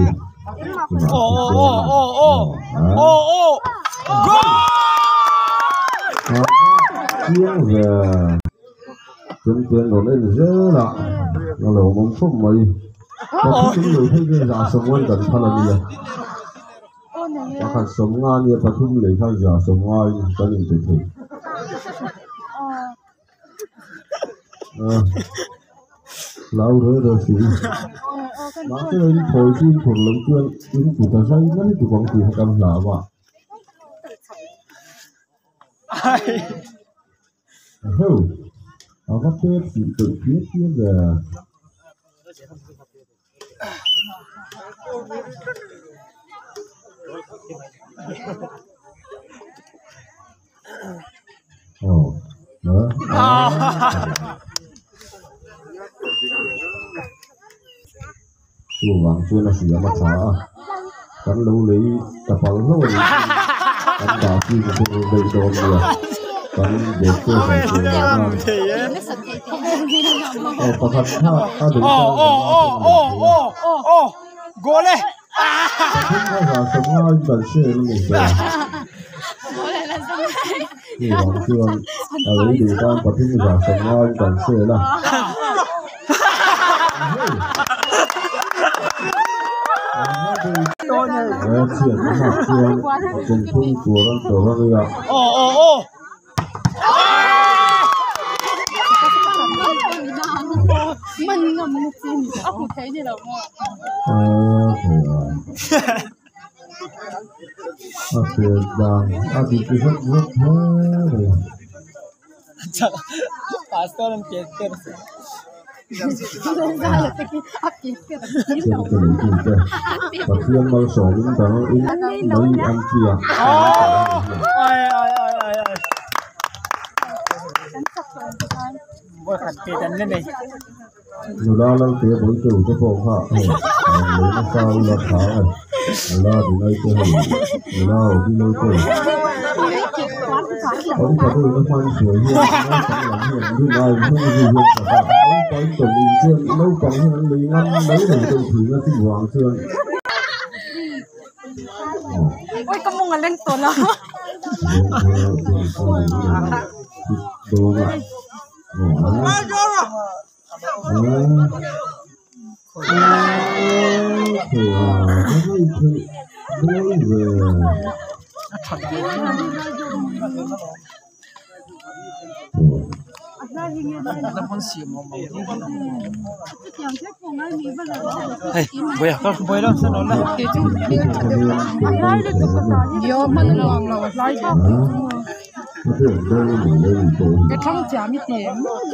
[SPEAKER 7] tiếng về trên đồ lên dễ là nó là mong phúc mấy có những người thấy cái giả sống quan cần thay là gì các sống ngang như ta thung lấy khai giả sống ngoài có những chuyện gì lâu rồi xíu nó cái này thôi chứ thuộc lớn chuyên chính phủ ta xây nó thì quảng phủ cầm lá vậy nó có tết thì tự biết kia về chùa vàng chùa là gì mà thả cắn lâu lấy tập vào lâu lấy cắn đá chi của tôi đầy đòn rồi cắn để tôi phải chùa vàng
[SPEAKER 6] Gole
[SPEAKER 7] không có sống ngon cần xe luôn mình về thì bọn trường ở đấy thì con có thêm là sống ngon cần xe là chuyện của học trường cùng chung của con tổ bây giờ
[SPEAKER 8] mình ngầm một gì không thấy gì đâu
[SPEAKER 7] tiền vàng thì cứ rất rất thế rồi
[SPEAKER 6] Pastor ang kete.
[SPEAKER 7] chuyện cái đấy thì và khi ăn bao sổ chúng ta mấy ăn kia
[SPEAKER 6] Boy kete lên đây.
[SPEAKER 7] người ta lâu tiền bồi chủ cho bộ họ người nó sao là khá rồi người ta thì nơi chơi người ta ở đi nơi chơi ông cả tôi nó khoan sửa hiên nó chẳng làm hiền như này không gì hiền cả bạn ông có chuẩn bị chưa lâu còn hơn lấy ngăn mấy lần tự thử ra sinh hoàng chưa
[SPEAKER 8] ôi có mong lên tổ nó
[SPEAKER 7] đồ này
[SPEAKER 6] Boy, kalau boy dah sana lah.
[SPEAKER 8] yo mà nó lại cái thông chả mi tiền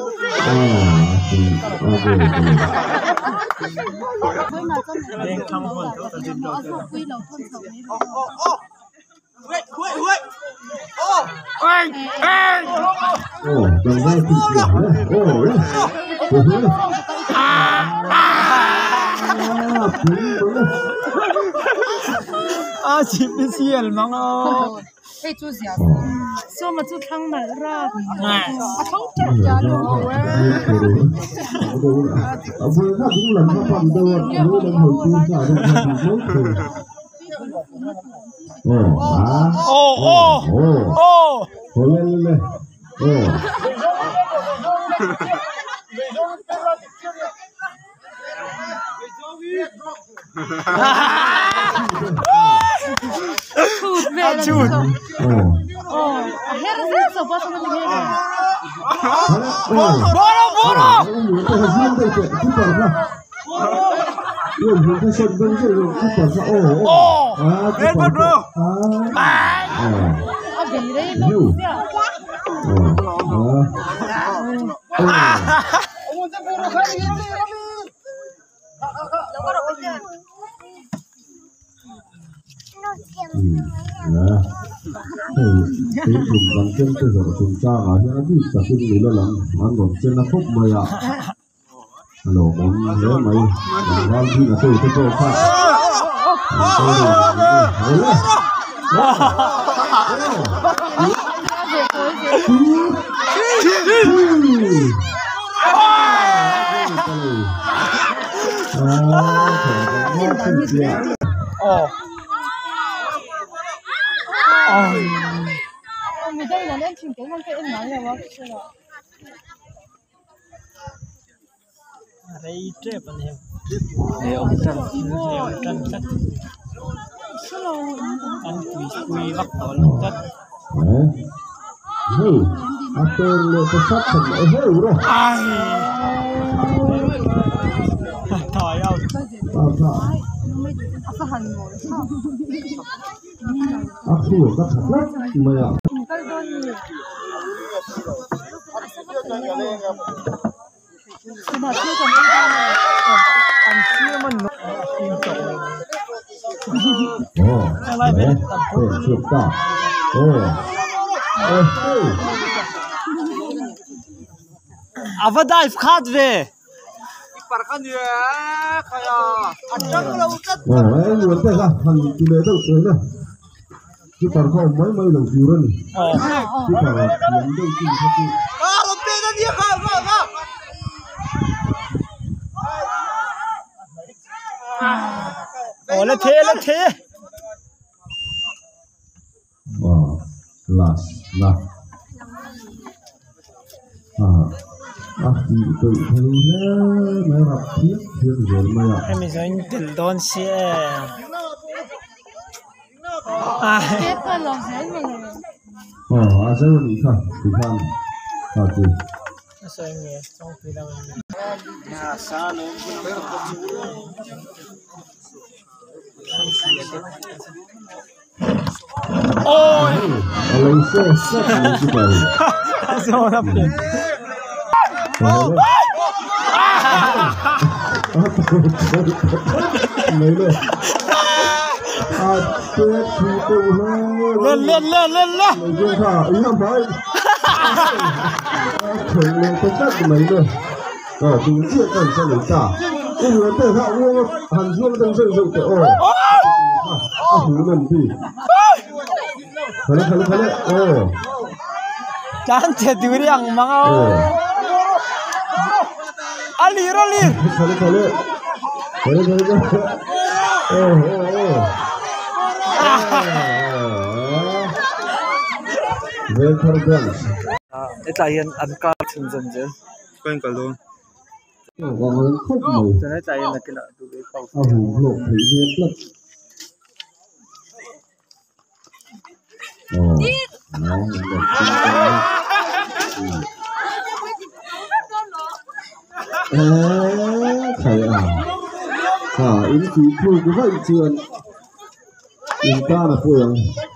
[SPEAKER 6] Special mga.
[SPEAKER 8] cái chú già sao mà chú thằng này ra không chả chả luôn
[SPEAKER 7] vừa khác cũng lần nó phần đâu nếu đang hồi chú giả được thì mới thử hồi lên lên
[SPEAKER 8] chụt về là chụt hết rồi sao bao giờ mới hết
[SPEAKER 7] bora Yung cái sân vẫn sẽ được cái phần sao cái phần cái vùng bằng chân cái giờ chúng ta ở những cái tập trung người lo lắng ăn một chân nó phúc mày ạ lỗ bốn nhớ mày làm gì là tôi cho khác
[SPEAKER 8] người đây là lên trình cái con cái em nói là bác chưa rồi
[SPEAKER 6] đây trễ bên em để ông trần chắc ăn quỳ bắt đầu luôn chắc
[SPEAKER 7] tên lệ cái sát thành lại hết rồi
[SPEAKER 6] thôi ông
[SPEAKER 8] sao hành ngồi sao
[SPEAKER 7] aku tak sakit maya
[SPEAKER 8] mà chưa còn đi đâu ăn chưa mình
[SPEAKER 7] siap tak
[SPEAKER 6] apa dah ifkat ve
[SPEAKER 7] người ta ra thằng chủ đề đâu tới nè chứ còn không mấy mấy đồng chiều rồi chứ còn là kiếm đâu chỉ thật sự
[SPEAKER 6] Ồ là thế
[SPEAKER 7] last thì tự thấy mấy học thiết rồi mà
[SPEAKER 6] em mình nói tình đón xe
[SPEAKER 8] Tiếp cái lòng thế mình
[SPEAKER 7] sẽ đi khăn thì
[SPEAKER 6] sao em nghe trong khi nào nhà xa luôn ôi
[SPEAKER 7] lấy xe rất là cái này
[SPEAKER 6] sao nó bị
[SPEAKER 7] lấy lên tuyết thì tự lên lấy dương thả ý làm phải thử lên công tác của mấy rồi từ chuyện cần sẽ lấy trả hướng tới hạ vua hàn dương tân xây dựng tự thứ lần đi khởi lên
[SPEAKER 6] Jangan jadi yang mau. Alir.
[SPEAKER 7] Khởi Về khởi gần.
[SPEAKER 6] Itu yang angkat senjen.
[SPEAKER 4] Quen cả luôn.
[SPEAKER 7] Còn hơn khóc màu.
[SPEAKER 6] Jadi itu yang nak kena tu kau.
[SPEAKER 7] Hùng lộ thấy viên lắm. Nó được thầy in khí thôi cái vậy trường in ta là phường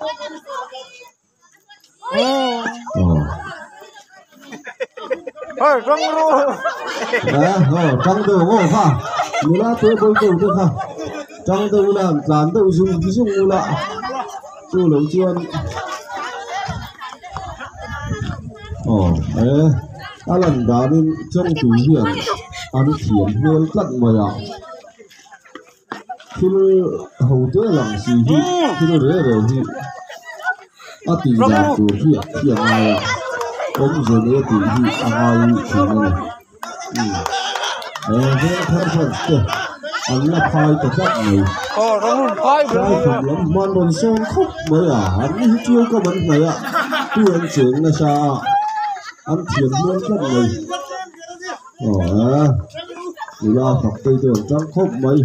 [SPEAKER 6] Rong ru.
[SPEAKER 7] Trong đầu ngô pha người ta tới bôi cầu thôi pha trong đầu là dán đầu dùng ví dụ là chú lâu chuyên lần đó nên trong túi hiện ăn thiền hương cắt mà khi hầu tới làm gì khi nó đấy rồi thì tìm ra chỗ thiền này ông giờ đấy thì ai thì này thế thật anh là phai tất cả này phai cũng lắm man còn son khóc mới anh chưa có vấn này tuyên trưởng là sao ăn thiền hương cắt này người ta học tây tưởng trắng khóc mấy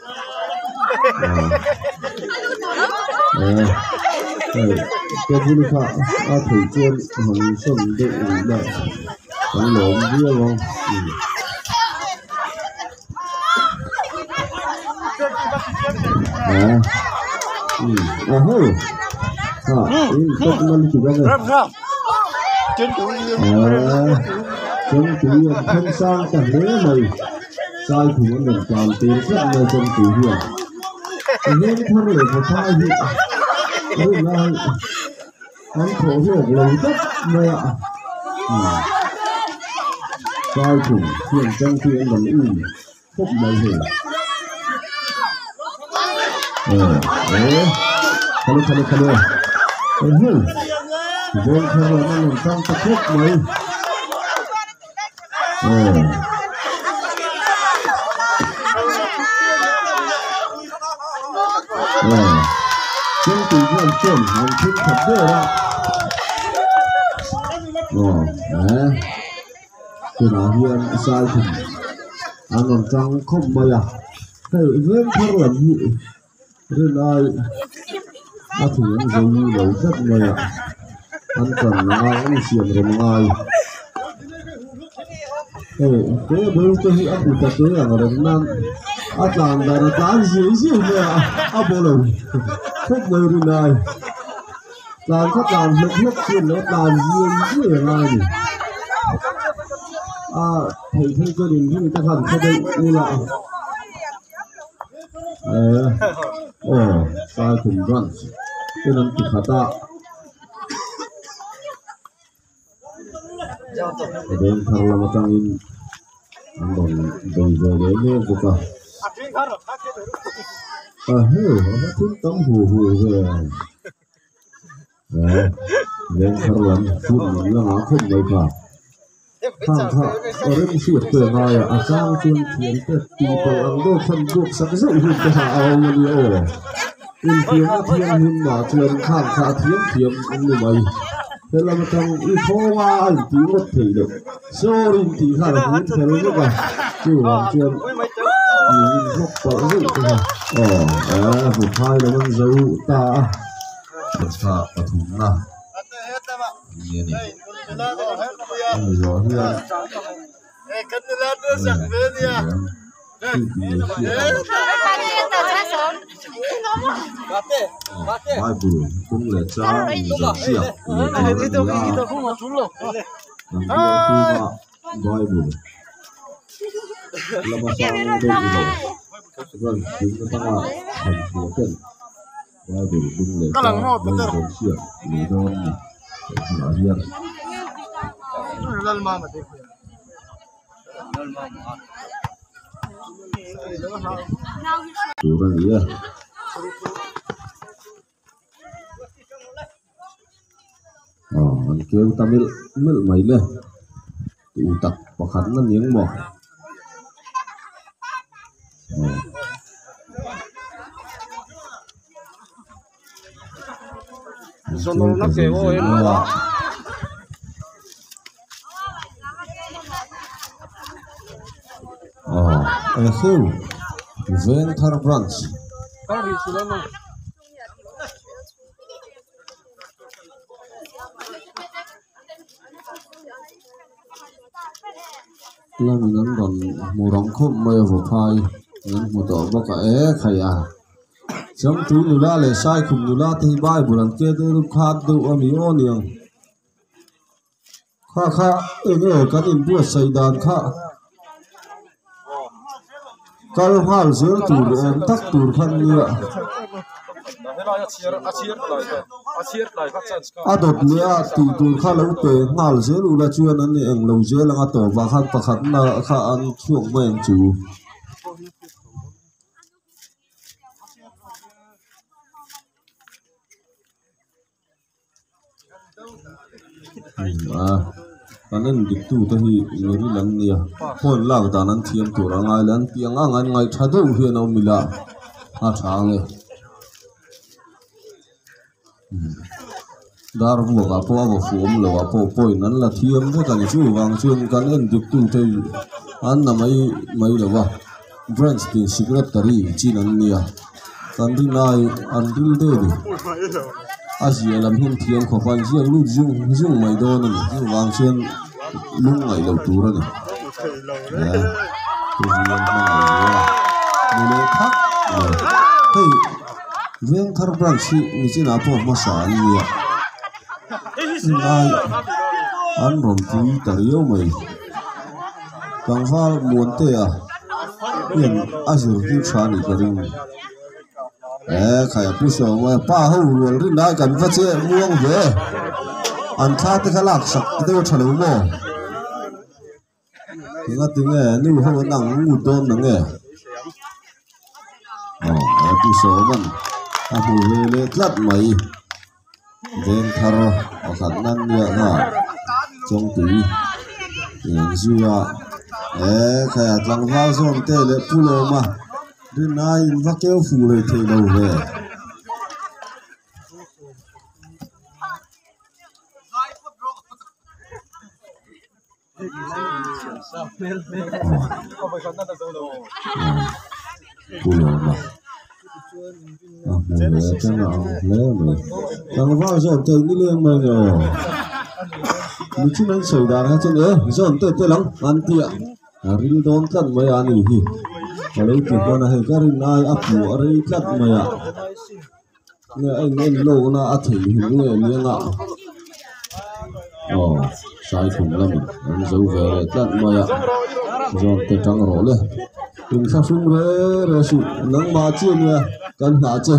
[SPEAKER 7] cái gì nữa thầy chuyên hồng sâm định đại đánh lộn kia không in tốt năm chục năm rồi chân chủ không sang cảnh thế này sai thì nó được toàn tiền rất nhiều trong chủ hiền nên thân để một thai thì đây là hắn khổ hiểu lấy tất mẹ sai chủ hiền trong thiên vẫn in không bao giờ khalo Vâng, theo là nó làm trong tập thuốc mấy chân tùy làm chuẩn làm thiên thật dễ đó cái nào hiền sai thì anh làm trong không mấy thầy vẫn theo làm gì nên ai thử những giống như đấu rất mấy anh cần là anh xiềng rồi ngay cái bữa tôi nghĩ anh ta tới là người Nam làm là nó tán gì nè bố lồng không bơi đi này làm các làm lực nhất chuyện nó làm gì này thầy gia đình người ta hẳn cho đây như là sai cùng rắn cái năng cực khá ta đến thằng làm trong in anh còn bây giờ đến nghe của cả nó thích tấm hù rồi đến thằng làm phun là nó không đầy cả hàng hạ ở đây sửa tuổi ngài à sang chuyên chiến tết tì bờ ăn đô phân buộc sắc dậy hụt cái hạ ao mà đi ở in tiếng thiên hôn mà chuyên hàng hạ thiếm ông người mày thế là một thằng ít khó qua anh tí một thể được số đi tí khá là hút thế đấy các bạn chứ hoàn chuyên nhìn khóc bỏ dậy cái hạ một hai là con dấu ta một xạ ở thùng nào nghe này rồi hiền hai buổi cũng là cha giờ chiều hai buổi là mà sao đây rồi vâng chúng ta là thành phố tỉnh hai buổi cũng là cha giờ chiều người đó là hiền Tụi bạn nghĩ à? Anh kêu ta mil mấy lên, tụi tập và khánh nó miếng mỏ.
[SPEAKER 2] Zono nó kêu em là
[SPEAKER 7] Hill, Ventar Branch. Là mình ăn còn mù rong khom mày vào phai, nên mù tỏ bao cả khai à. Trong túi nula lệ sai khum nula thì bài bulan kia tôi lúc khát tôi ăn miếng ăn niang. Kha ở cái điểm bùa xây đàn kha. Kalau hal zero tur om tak tur khan nia adot nia tu tur kha lo pe ngal zero la chuan an eng lo je langa to wa khan pakhat na kha an chuang men chu anh đi tu tới người đi làm nia, hôn lang ta nan thiam tu ra ngay lan tiếng anh ngay thay đâu hiền ông mila, chàng ấy, dar buộc à po à phum lo à po poi nan là thiam thế cái chú vàng chuyên cái anh đi tu tới anh nằm mấy là va, branch tin secretary chi nan nia, kan đi này anh đi đây Asia làm hiện thiam khó khăn riêng lúc dùng mấy đô này dùng vàng chuyên lúc ngày đầu tú rồi này, tôi nhìn mà thắc, hey, ven thar branch như thế nào po mà sao nhỉ? Này, anh rồng túi tariêu mày, càng pha muốn thế à? Hiện Asia đi chán đi cái gì? Khai bút sổ mà pa hậu luôn đi nói cần phát chế muông về, anh thà thì khai lạc sặc thì tôi trả lời mò. Tiếng nghe nếu không nặng ngủ đôn nặng nghe bút sổ mình bù về lên lát mày đen thar ở khả năng nhẹ hả trong túi những dưa khai lăng vào xong tê lệ phu lô mà đi nay và kêu phù lời thầy đầu về chẳng vào rồi chơi đi liền mà rồi mình chỉ nên sửa đàn hay chân ấy rồi tê lắm ăn tiệm rin đón tận mấy anh ấy ở đây chỉ còn là cái rin ai áp của ở đây tận mấy à nghe anh lâu na áp thử hình nghe miếng ạ sai thùng lắm anh giấu về tận mấy à rồi tê trắng rõ lên đừng sao sung rồi sự nắng mà chưa nha cần hả chưa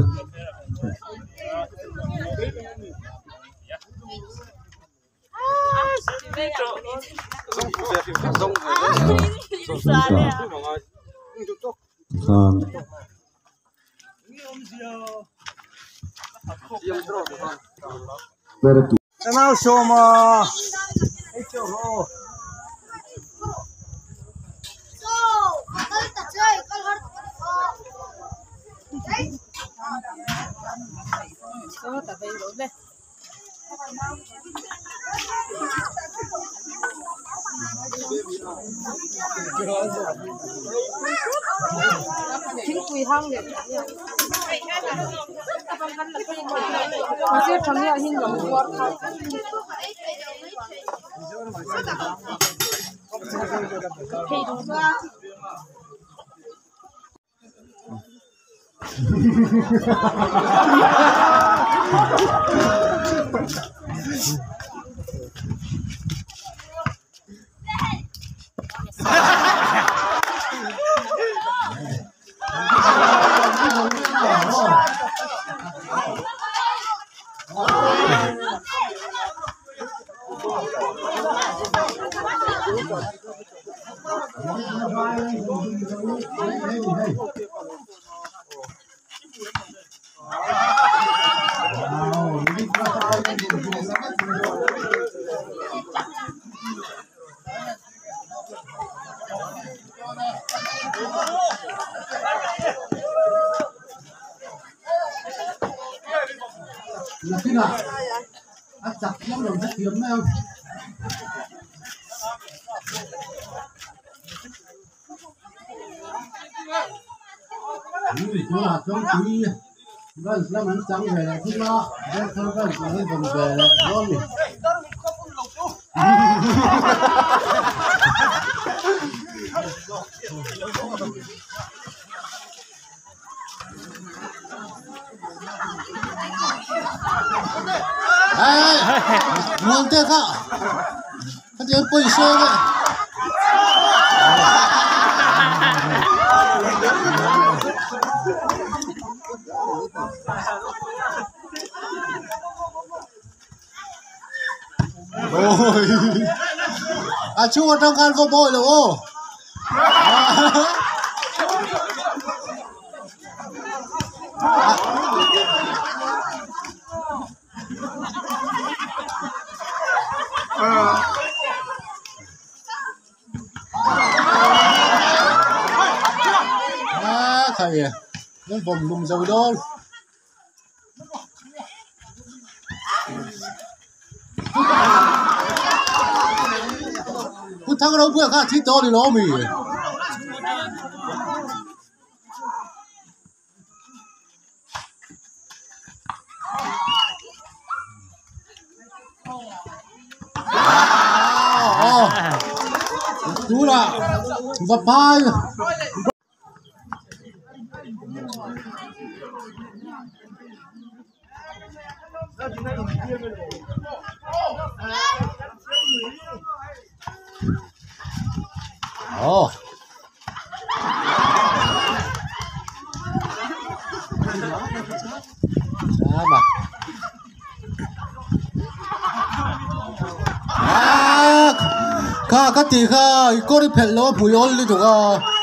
[SPEAKER 8] Số tập về rồi đây. Chính quy hăng để mà chưa thằng này hình giống quạt thì đúng ra
[SPEAKER 3] là khi nào ăn chặt nó rồi rất hiếm em nó là trong túi vâng làm ăn trắng về là khi nó vâng không vâng cái vòng về là ngon nhỉ
[SPEAKER 7] Ngon thế cả, cái tiếng quỳ xương vậy. Ôi, chú ở trong căn vô bội rồi ô. Thầy nó vòng lùm dầu đô cứ thằng đâu vừa cả thịt to thì nó mì chú là vật pai oh sama ka ti ka ko ri phel lo phu yol li to ka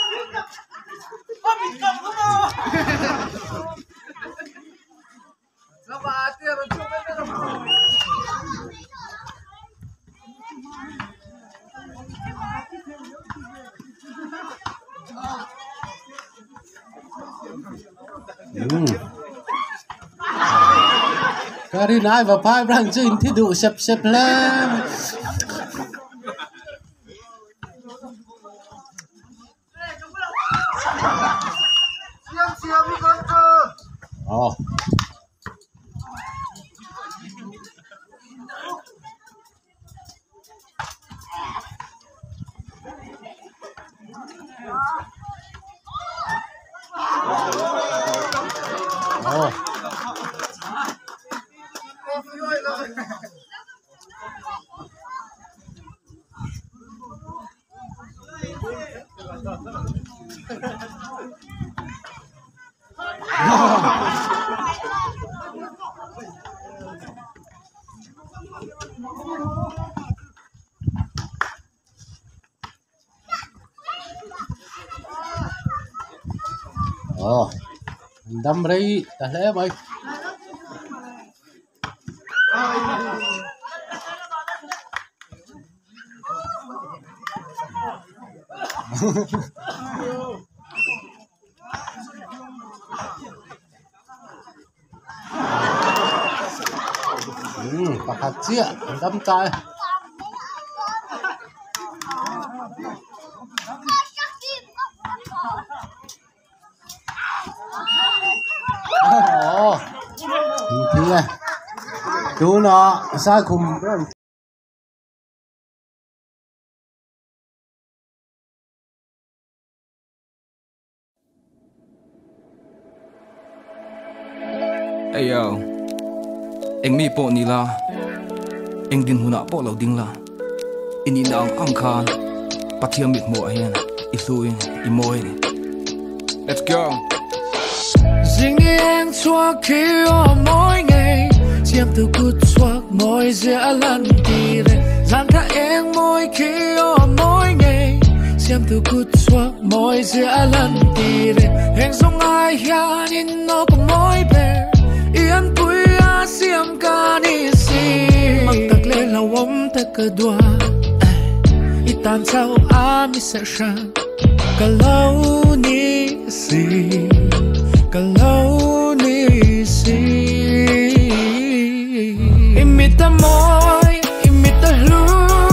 [SPEAKER 7] Kari nai và phai răng chín thì đủ sập sập lên. Oh. Oh. Oh, đâm đi, ta lẽ mày.
[SPEAKER 3] pakhat chia dam tai thì này chú nó sai cùng
[SPEAKER 9] Hey yo, anh mi po ni la, anh din huna po lâu ding la, ini na ang khan, pathiam mit mo ayan, isuin, imoy. Let's go.
[SPEAKER 10] Riêng đi anh xóa khi ở mỗi ngày, chiếm từ cút xóa mỗi dễ lần đi đây, rằng cả em mỗi khi ở mỗi ngày, chiếm từ cút xóa mỗi dễ lần đi đây, anh giống ai ya nhìn nó có mỗi bề. Iyan puya siyam kanisi Magtagle lawam takadwa Itan sao ami sa siya Kalau ni si Imita mo'y imita hlu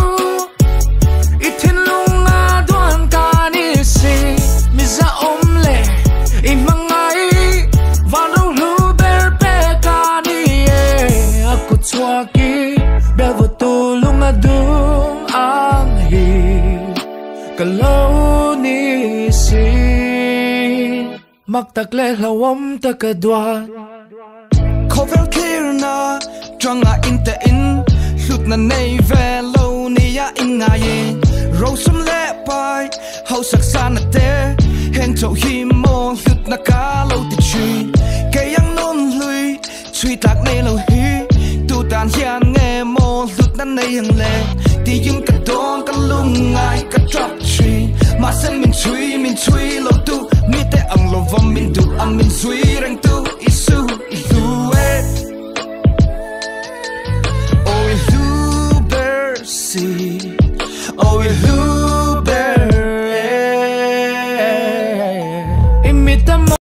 [SPEAKER 10] Itin lunga duan kanisi Misa omle imangay Vanong hlu Swaki Bevo tulong adung ang Kalau ni si Magtagle lawam takadwa
[SPEAKER 11] Kovel kirna Dranga inte in Hlut na nei velo niya ingayin Rosum lepay Hau saksa na te Heng chau himo Hlut na ka lâu ti chui Kayang non lui Chui tak nei lâu hi Đàn hiền nghe mô lụt năn này hằng lệ Thì yung cả đón cả lung ngài cả drop tree Mà sen mình chui lâu tu Mi tế ang lo vong mình du ang mình suy răng tu